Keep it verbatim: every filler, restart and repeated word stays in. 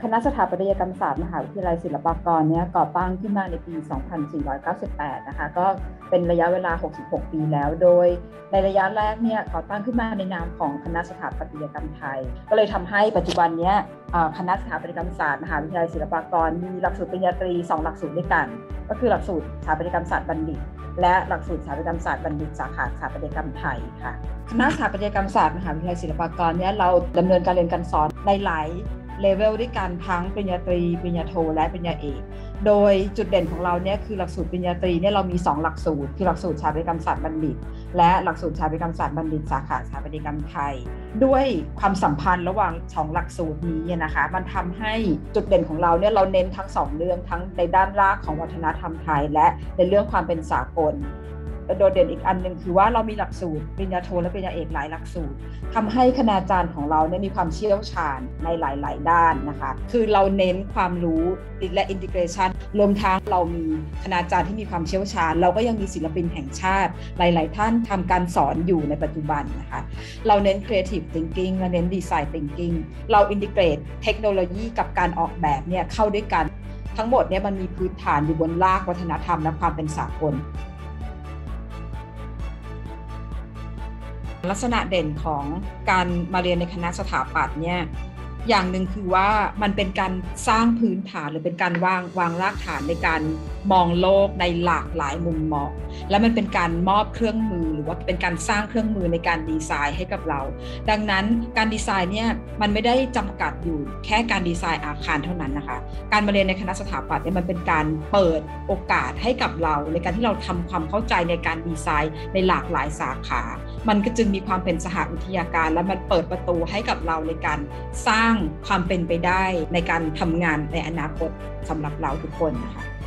ณะสถาปัตยกรรมศาสตร์มหาวิทยาลัยศิลปากรเนี่ยก่อตั้งขึ้นมาในปี สองพันสี่ร้อยเก้าสิบแปด นะคะก็เป็นระยะเวลา หกสิบหก ปีแล้ว โดยในระยะแรกเนี่ยก่อตั้งขึ้นมาในนามของคณะสถาปัตยกรรมไทยก็เลยทำให้ปัจจุบันนี้คณะสถาปัตยกรรมศาสตร์มหาวิทยาลัยศิลปากรมีหลักสูตรปริญญาตรีสองหลักสูตรด้วยกันก็คือหลักสูตรสถาปัตยกรรมศาสตร์บัณฑิตและหลักสูตรสถาปัตยกรรมศาสตร์บัณฑิตสาขาสถาปัตยกรรมไทยค่ะคณะสถาปัตยกรรมศาสตร์มหาวิทยาลัยศิลปากรเนี่ยเราดำเนินการเรียนการสอนในหลายเลเวลด้วยกันทั้งปริญญาตรีปริญญาโทและปริญญาเอกโดยจุดเด่นของเราเนี่ยคือหลักสูตรปริญญาตรีเนี่ยเรามีสองหลักสูตรคือหลักสูตรสถาปัตยกรรมศาสตร์บัณฑิตและหลักสูตรสถาปัตยกรรมศาสตร์บัณฑิตสาขาสถาปัตยกรรมไทยด้วยความสัมพันธ์ระหว่างสองหลักสูตรนี้นะคะมันทำให้จุดเด่นของเราเนี่ยเราเน้นทั้งสองเรื่องทั้งในด้านรากของวัฒนธรรมไทยและในเรื่องความเป็นสากลโดดเด่นอีกอันหนึ่งคือว่าเรามีหลักสูตรปริญญาโทและปริญญาเอกหลายหลักสูตรทำให้คณาจารย์ของเราเนี่ยมีความเชี่ยวชาญในหลายๆด้านนะคะคือเราเน้นความรู้และอินทิเกรชันรวมทั้งเรามีคณาจารย์ที่มีความเชี่ยวชาญเราก็ยังมีศิลปินแห่งชาติหลายๆท่านทำการสอนอยู่ในปัจจุบันนะคะเราเน้น creative thinking และเน้น design thinking เราอินทิเกรตเทคโนโลยีกับการออกแบบเนี่ยเข้าด้วยกันทั้งหมดเนี่ยมันมีพื้นฐานอยู่บนรากวัฒนธรรมและความเป็นสากลลักษณะเด่นของการมาเรียนในคณะสถาปัตย์เนี่ยอย่างหนึ่งคือว่ามันเป็นการสร้างพื้นฐานหรือเป็นการวางวางรากฐานในการมองโลกในหลากหลายมุมมองและมันเป็นการมอบเครื่องมือหรือว่าเป็นการสร้างเครื่องมือในการดีไซน์ให้กับเราดังนั้นการดีไซน์เนี่ยมันไม่ได้จำกัดอยู่แค่การดีไซน์อาคารเท่านั้นนะคะการมาเรียนในคณะสถาปัตย์เนี่ยมันเป็นการเปิดโอกาสให้กับเราในการที่เราทำความเข้าใจในการดีไซน์ในหลากหลายสาขามันก็จึงมีความเป็นสหวิทยาการและมันเปิดประตูให้กับเราในการสร้างความเป็นไปได้ในการทำงานในอนาคตสำหรับเราทุกคนนะคะ